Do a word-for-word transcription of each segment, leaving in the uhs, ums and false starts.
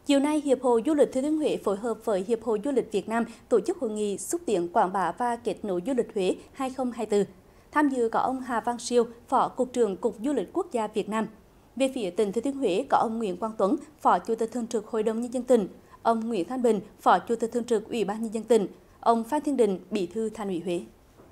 Chiều nay, Hiệp hội Du lịch Thừa Thiên Huế phối hợp với Hiệp hội Du lịch Việt Nam tổ chức hội nghị xúc tiến quảng bá và kết nối du lịch Huế hai không hai tư. Tham dự có ông Hà Văn Siêu, Phó Cục trưởng Cục Du lịch Quốc gia Việt Nam. Về phía tỉnh Thừa Thiên Huế có ông Nguyễn Quang Tuấn, Phó Chủ tịch Thường trực Hội đồng Nhân dân tỉnh, ông Nguyễn Thanh Bình, Phó Chủ tịch Thường trực Ủy ban Nhân dân tỉnh, ông Phan Thiên Định, Bí thư Thành ủy Huế.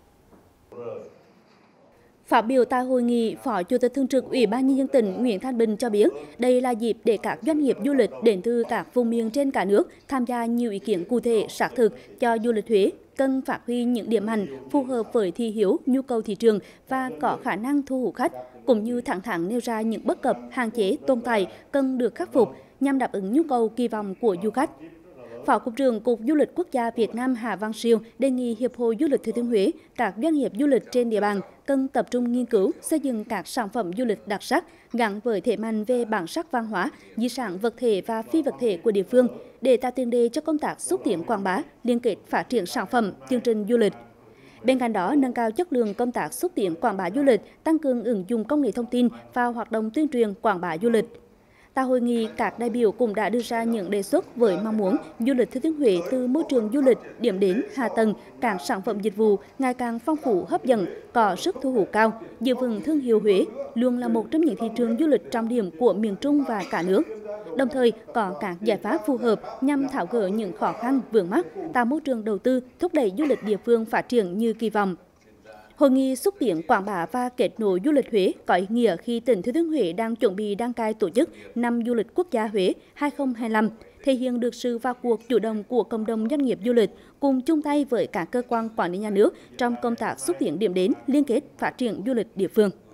Phát biểu tại hội nghị, Phó Chủ tịch Thường trực Ủy ban Nhân dân tỉnh Nguyễn Thanh Bình cho biết, đây là dịp để các doanh nghiệp du lịch đến từ các vùng miền trên cả nước tham gia nhiều ý kiến cụ thể, xác thực cho du lịch Huế cần phát huy những điểm mạnh phù hợp với thị hiếu, nhu cầu thị trường và có khả năng thu hút khách, cũng như thẳng thắn nêu ra những bất cập, hạn chế, tồn tại cần được khắc phục nhằm đáp ứng nhu cầu kỳ vọng của du khách. Phó Cục trưởng Cục Du lịch Quốc gia Việt Nam Hà Văn Siêu đề nghị Hiệp hội Du lịch Thừa Thiên Huế, các doanh nghiệp du lịch trên địa bàn cần tập trung nghiên cứu xây dựng các sản phẩm du lịch đặc sắc gắn với thế mạnh về bản sắc văn hóa, di sản vật thể và phi vật thể của địa phương để tạo tiền đề cho công tác xúc tiến quảng bá, liên kết phát triển sản phẩm, chương trình du lịch. Bên cạnh đó, nâng cao chất lượng công tác xúc tiến quảng bá du lịch, tăng cường ứng dụng công nghệ thông tin vào hoạt động tuyên truyền quảng bá du lịch. Tại hội nghị, các đại biểu cũng đã đưa ra những đề xuất với mong muốn du lịch Thừa Thiên Huế từ môi trường du lịch, điểm đến, hạ tầng, các sản phẩm dịch vụ ngày càng phong phú, hấp dẫn, có sức thu hút cao, giữ vững thương hiệu Huế, luôn là một trong những thị trường du lịch trọng điểm của miền Trung và cả nước. Đồng thời, có các giải pháp phù hợp nhằm tháo gỡ những khó khăn vướng mắc, tạo môi trường đầu tư, thúc đẩy du lịch địa phương phát triển như kỳ vọng. Hội nghị xúc tiến quảng bá và kết nối du lịch Huế có ý nghĩa khi tỉnh Thừa Thiên Huế đang chuẩn bị đăng cai tổ chức năm du lịch quốc gia Huế hai không hai lăm, thể hiện được sự vào cuộc chủ động của cộng đồng doanh nghiệp du lịch cùng chung tay với các cơ quan quản lý nhà nước trong công tác xúc tiến điểm đến, liên kết phát triển du lịch địa phương.